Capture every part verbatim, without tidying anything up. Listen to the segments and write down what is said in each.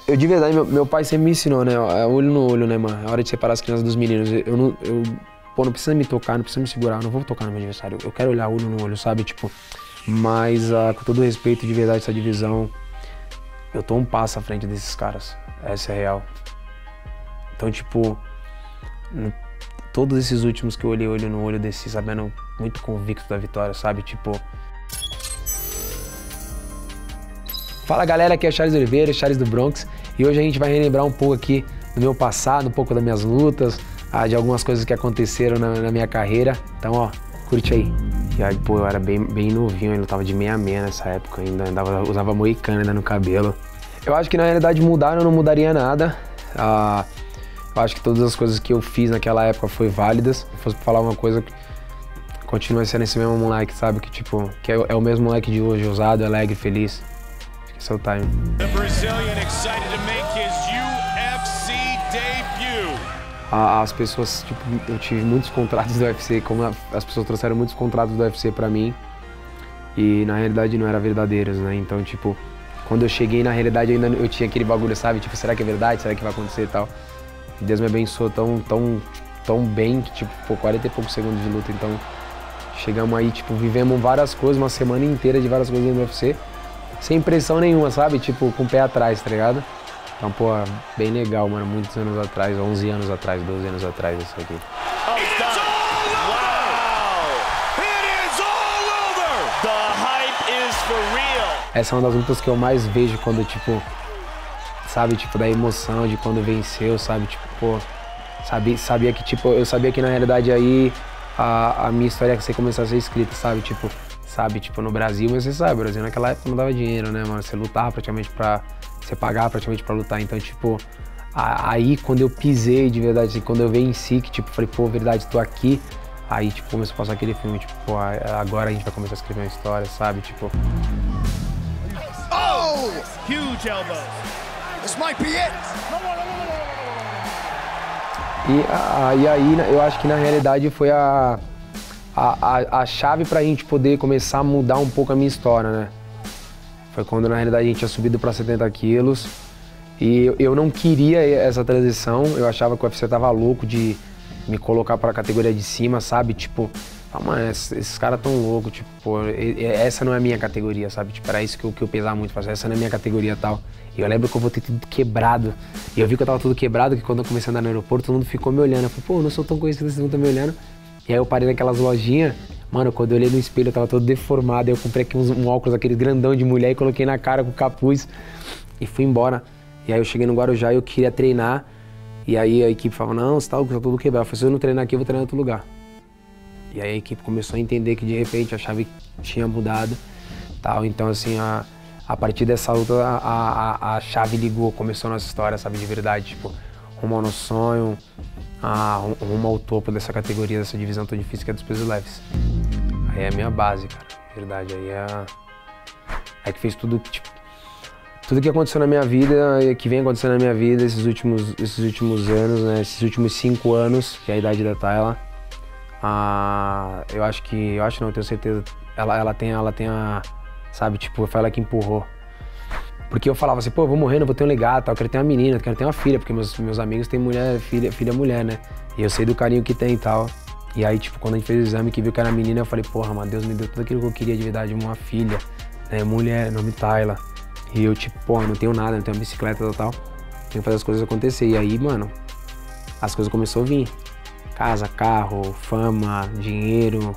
Eu, de verdade, meu, meu pai sempre me ensinou, né? É olho no olho, né, mano? É hora de separar as crianças dos meninos. Eu não, eu, pô, não precisa me tocar, não precisa me segurar, eu não vou tocar no meu adversário. Eu quero olhar olho no olho, sabe? Tipo, mas uh, com todo respeito, de verdade, essa divisão, eu tô um passo à frente desses caras. Essa é real. Então, tipo, no, todos esses últimos que eu olhei olho no olho desse, sabendo, muito convicto da vitória, sabe? Tipo... Fala galera, aqui é Charles Oliveira, Charles do Bronx, e hoje a gente vai relembrar um pouco aqui do meu passado, um pouco das minhas lutas, ah, de algumas coisas que aconteceram na, na minha carreira. Então, ó, curte aí. E aí, pô, eu era bem, bem novinho, eu lutava de meia-meia nessa época ainda, andava, usava moicano ainda no cabelo. Eu acho que na realidade mudar eu não mudaria nada. Ah, eu acho que todas as coisas que eu fiz naquela época foi válidas. Se fosse falar uma coisa, continua sendo esse mesmo moleque, sabe? Que tipo, que é, é o mesmo moleque de hoje, ousado, alegre, feliz. Esse é o time. The Brazilian excited to make his U F C debut. As pessoas, tipo, eu tive muitos contratos do U F C, como as pessoas trouxeram muitos contratos do U F C pra mim e na realidade não eram verdadeiros, né? Então, tipo, quando eu cheguei na realidade ainda eu tinha aquele bagulho, sabe? Tipo, será que é verdade? Será que vai acontecer e tal? Deus me abençoou tão, tão, tão bem que, tipo, pô, quarenta e poucos segundos de luta, então chegamos aí, tipo, vivemos várias coisas, uma semana inteira de várias coisas no U F C. Sem pressão nenhuma, sabe? Tipo, com o pé atrás, tá ligado? Então, pô, bem legal, mano. Muitos anos atrás, onze anos atrás, doze anos atrás, isso aqui. Essa é uma das lutas que eu mais vejo quando, tipo, sabe? Tipo, da emoção de quando venceu, sabe? Tipo, pô, sabia, sabia que, tipo, eu sabia que na realidade aí a, a minha história ia começar a ser escrita, sabe? Tipo, sabe, tipo, no Brasil, mas você sabe, o Brasil naquela época não dava dinheiro, né, mano? Você lutava praticamente pra... Você pagava praticamente pra lutar, então, tipo... A, aí, quando eu pisei de verdade, assim, quando eu venci, que, tipo, falei, pô, verdade, tô aqui. Aí, tipo, começou a passar aquele filme, tipo, pô, agora a gente vai começar a escrever uma história, sabe, tipo... Oh! Huge elbow. This might be it. E, a, e aí, eu acho que, na realidade, foi a... A, a, a chave pra gente poder começar a mudar um pouco a minha história, né? Foi quando, na realidade, a gente tinha subido pra setenta quilos e eu, eu não queria essa transição, eu achava que o U F C tava louco de me colocar pra categoria de cima, sabe? Tipo, ah, mano, esses, esses caras tão loucos, tipo, pô, essa não é a minha categoria, sabe? Tipo, era isso que eu, que eu pesava muito, essa não é a minha categoria e tal. E eu lembro que eu voltei tudo quebrado, e eu vi que eu tava tudo quebrado, que quando eu comecei a andar no aeroporto, todo mundo ficou me olhando. Eu falei, pô, eu não sou tão conhecido, vocês não estão me olhando. E aí eu parei naquelas lojinhas, mano, quando eu olhei no espelho eu tava todo deformado, aí eu comprei aqui uns, um óculos, aquele grandão de mulher e coloquei na cara com capuz e fui embora. E aí eu cheguei no Guarujá e eu queria treinar, e aí a equipe falava, não, você tá tudo quebrado. Eu falei, se eu não treinar aqui, eu vou treinar em outro lugar. E aí a equipe começou a entender que de repente a chave tinha mudado, tal. Então assim, a, a partir dessa luta a, a, a chave ligou, começou a nossa história, sabe, de verdade, tipo, rumo ao nosso sonho. Ah, rumo ao topo dessa categoria, dessa divisão tão difícil que é dos pesos leves. Aí é a minha base, cara, verdade, aí é, é que fez tudo, tipo, tudo que aconteceu na minha vida e que vem acontecendo na minha vida esses últimos, esses últimos anos, né, esses últimos cinco anos, que é a idade da Tayla. Ah, eu acho que, eu acho não, eu tenho certeza, ela, ela tem, ela tem a, sabe, tipo, foi ela que empurrou. Porque eu falava assim, pô, eu vou morrer, não vou ter um legado, tal, eu quero ter uma menina, eu quero ter uma filha, porque meus, meus amigos têm mulher, filha, filha mulher, né? E eu sei do carinho que tem e tal. E aí, tipo, quando a gente fez o exame que viu que era menina, eu falei, porra, mano, Deus me deu tudo aquilo que eu queria de verdade, uma filha, né? Mulher, nome Tayla. E eu, tipo, porra, não tenho nada, não tenho uma bicicleta e tal, tenho que fazer as coisas acontecer. E aí, mano, as coisas começaram a vir. Casa, carro, fama, dinheiro.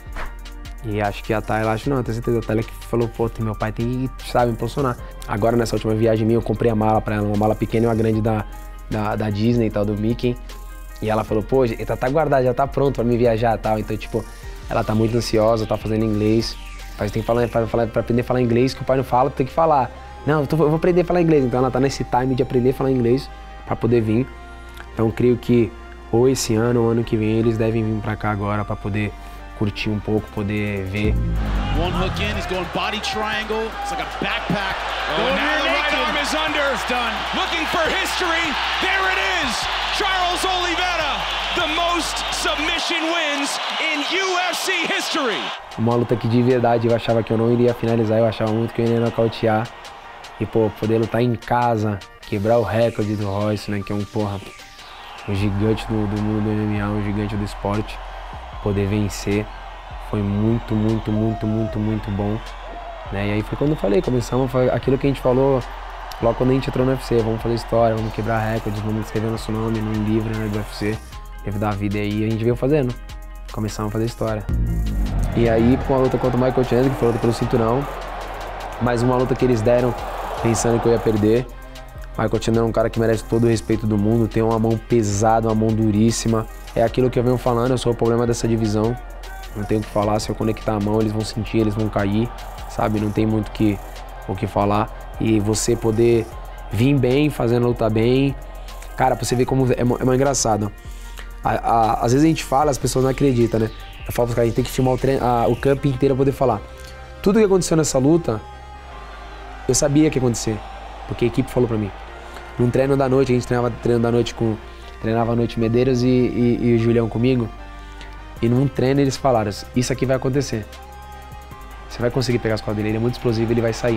E acho que a Tayla, acho não, eu tenho certeza, a Tayla que falou, pô, meu pai tem que, sabe, impulsionar. Agora nessa última viagem minha eu comprei a mala pra ela, uma mala pequena e uma grande da, da, da Disney e tal, do Mickey. E ela falou, pô, tá, tá guardado, já tá pronto pra me viajar e tal. Então, tipo, ela tá muito ansiosa, tá fazendo inglês. Mas tem que falar, pra, pra aprender a falar inglês, que o pai não fala, tem que falar. Não, eu, tô, eu vou aprender a falar inglês. Então ela tá nesse time de aprender a falar inglês pra poder vir. Então eu creio que ou esse ano ou ano que vem eles devem vir pra cá agora pra poder curtir um pouco, poder ver. One hook in, he's going body triangle. It's like a backpack. Oh, oh now the right arm is under. It's done. Looking for history. There it is. Charles Oliveira, the most submission wins in U F C history. Uma luta que de verdade eu achava que eu não iria finalizar, eu achava muito que eu iria nocautear. E pô, poder lutar em casa, quebrar o recorde do Royce, né? Que é um, porra, um gigante do, do mundo do M M A, um gigante do esporte. Poder vencer foi muito, muito, muito, muito, muito bom. Né? E aí foi quando eu falei, começamos, foi aquilo que a gente falou logo quando a gente entrou no U F C, vamos fazer história, vamos quebrar recordes, vamos escrever nosso nome num livro, né, do U F C, livro da vida, e aí a gente veio fazendo, começamos a fazer história. E aí com a luta contra o Michael Chandler, que foi a luta pelo cinturão, mais uma luta que eles deram pensando que eu ia perder. Michael Chandler é um cara que merece todo o respeito do mundo, tem uma mão pesada, uma mão duríssima, é aquilo que eu venho falando, eu sou o problema dessa divisão, não tenho o que falar, se eu conectar a mão eles vão sentir, eles vão cair, sabe, não tem muito que, o que falar. E você poder vir bem, fazendo a luta bem, cara, pra você ver como é, é mais engraçado. A, a, às vezes a gente fala, as pessoas não acreditam, né? Eu falo pros caras, a gente tem que filmar o, treino, a, o campo inteiro pra poder falar. Tudo que aconteceu nessa luta, eu sabia que ia acontecer, porque a equipe falou pra mim. Num treino da noite, a gente treinava treino da noite com, treinava à noite Medeiros e, e, e o Julião comigo, e num treino eles falaram, isso aqui vai acontecer. Você vai conseguir pegar as costas dele, ele é muito explosivo, ele vai sair.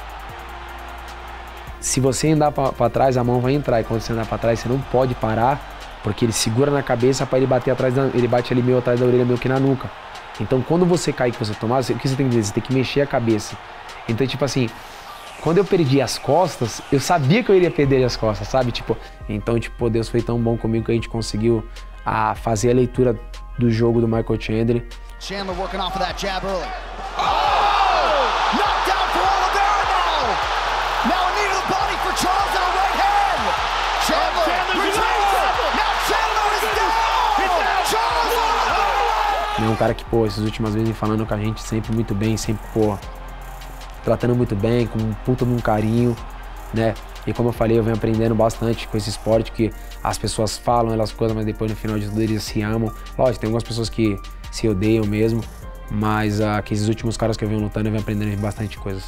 Se você andar para trás, a mão vai entrar, e quando você andar para trás, você não pode parar, porque ele segura na cabeça para ele bater atrás, da, ele bate ali meio atrás da orelha, meio que na nuca. Então quando você cair, que você tomar, o que você tem que dizer? Você tem que mexer a cabeça. Então tipo assim, quando eu perdi as costas, eu sabia que eu iria perder as costas, sabe? Tipo, então tipo, Deus foi tão bom comigo que a gente conseguiu a, fazer a leitura do jogo do Michael Chandler. Chandler working off of that jab early. Oh! Knocked down for Oliveira now! Now a knee to the body for Charles and a right hand! Chandler releases! Now Chandler is down! Charles Oliveira! É um cara que, pô, essas últimas vezes falando com a gente sempre muito bem, sempre, pô, tratando muito bem, com um puta de um carinho, né? E como eu falei, eu venho aprendendo bastante com esse esporte, que as pessoas falam elas coisas, mas depois no final de tudo eles se amam. Lógico, tem algumas pessoas que se odeiam mesmo, mas uh, que esses últimos caras que eu venho lutando, eu venho aprendendo bastante coisas.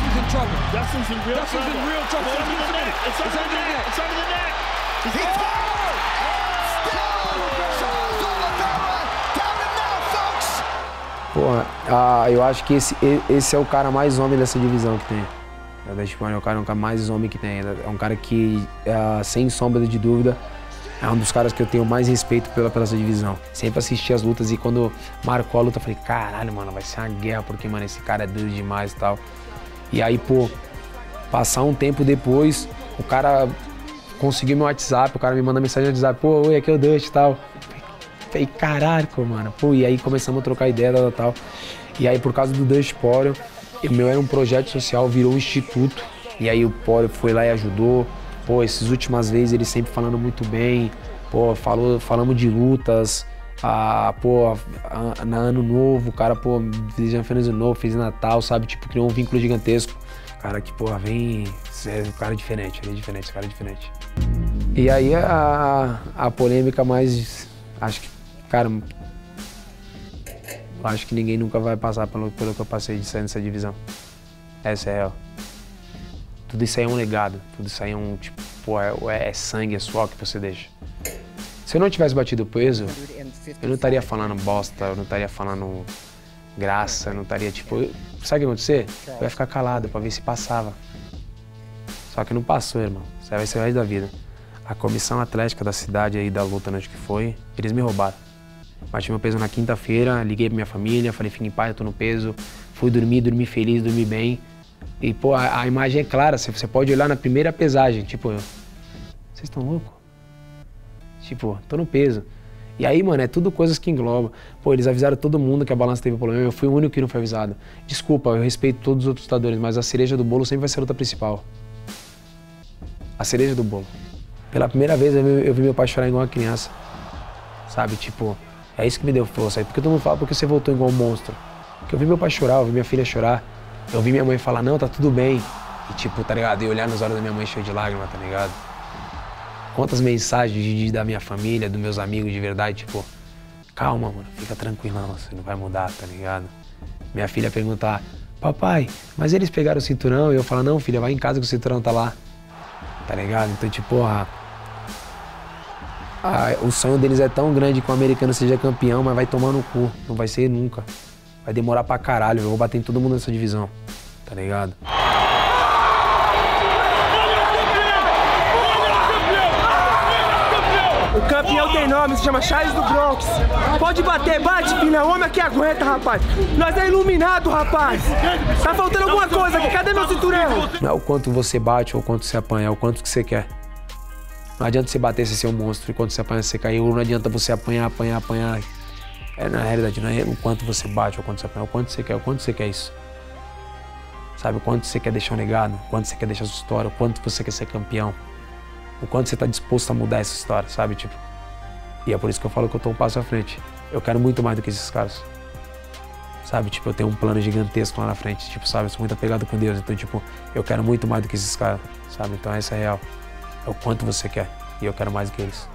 Porra, uh, eu acho que esse, esse é o cara mais homem dessa divisão que tem. É o cara, é o cara mais homem que tem. É um cara que, uh, sem sombra de dúvida, é um dos caras que eu tenho mais respeito pela, pela essa divisão. Sempre assisti as lutas e quando marcou a luta, eu falei, caralho, mano, vai ser uma guerra, porque, mano, esse cara é duro demais e tal. E aí, pô, passar um tempo depois, o cara conseguiu meu WhatsApp, o cara me manda mensagem no WhatsApp, pô, oi, aqui é o Dust e tal. Falei, caralho, mano, pô, e aí começamos a trocar ideia, tal, tal. E aí, por causa do Dust Poirier, o meu era um projeto social, virou um instituto. E aí o Poirier foi lá e ajudou. Pô, essas últimas vezes ele sempre falando muito bem. Pô, falou, falamos de lutas. Ah, pô, a, na Ano Novo, o cara, pô, fez um Feliz Ano Novo, fez Natal, sabe? Tipo, criou um vínculo gigantesco. Cara que, pô, vem... É um cara diferente, ele é diferente, esse cara é diferente. E aí a, a polêmica mais... Acho que, cara... Acho que ninguém nunca vai passar pelo, pelo que eu passei de sair nessa divisão. Essa é real. Tudo isso aí é um legado, tudo isso aí é um, tipo, pô, é, é sangue, é suor que você deixa. Se eu não tivesse batido o peso, eu não estaria falando bosta, eu não estaria falando graça, eu não estaria, tipo... Eu, sabe o que ia acontecer? Eu ia ficar calado pra ver se passava. Só que não passou, irmão. Isso aí vai ser o resto da vida. A comissão atlética da cidade aí, da luta, onde que foi, eles me roubaram. Bati meu peso na quinta-feira, liguei pra minha família, falei, fica em paz, eu tô no peso. Fui dormir, dormi feliz, dormi bem. E, pô, a, a imagem é clara, você pode olhar na primeira pesagem, tipo, eu, vocês estão loucos? Tipo, tô no peso. E aí, mano, é tudo coisas que englobam. Pô, eles avisaram todo mundo que a balança teve problema, eu fui o único que não foi avisado. Desculpa, eu respeito todos os outros lutadores, mas a cereja do bolo sempre vai ser a luta principal. A cereja do bolo. Pela primeira vez eu vi, eu vi meu pai chorar igual uma criança. Sabe, tipo, é isso que me deu força. Aí, porque todo mundo fala, porque você voltou igual um monstro. Porque eu vi meu pai chorar, eu vi minha filha chorar. Eu vi minha mãe falar, não, tá tudo bem. E tipo, tá ligado? E olhar nos olhos da minha mãe cheio de lágrimas, tá ligado? Quantas mensagens de, de, da minha família, dos meus amigos de verdade, tipo, calma, mano, fica tranquilão, você não vai mudar, tá ligado? Minha filha perguntar, papai, mas eles pegaram o cinturão? E eu falo, não, filha, vai em casa que o cinturão tá lá. Tá ligado? Então, tipo, a, a, o sonho deles é tão grande que o americano seja campeão, mas vai tomar no cu, não vai ser nunca. Vai demorar pra caralho, eu vou bater em todo mundo nessa divisão, tá ligado? nome, se chama Charles do Bronx. Pode bater, bate, filha. O homem aqui aguenta, rapaz. Nós é iluminado, rapaz. Tá faltando alguma coisa aqui. Cadê meu cinturão? Não é o quanto você bate ou o quanto você apanha, é o quanto que você quer. Não adianta você bater, você ser um monstro, e quando você apanha, você caiu. Não adianta você apanhar, apanhar, apanhar. É, na realidade, não é o quanto você bate ou o quanto você apanha, é o quanto você quer, o quanto você quer isso. Sabe, o quanto você quer deixar um legado, o quanto você quer deixar sua história, o quanto você quer ser campeão. O quanto você tá disposto a mudar essa história, sabe, tipo. E é por isso que eu falo que eu tô um passo à frente. Eu quero muito mais do que esses caras. Sabe, tipo, eu tenho um plano gigantesco lá na frente, tipo, sabe, eu sou muito apegado com Deus, então, tipo, eu quero muito mais do que esses caras, sabe, então essa é a real. É o quanto você quer, e eu quero mais do que eles.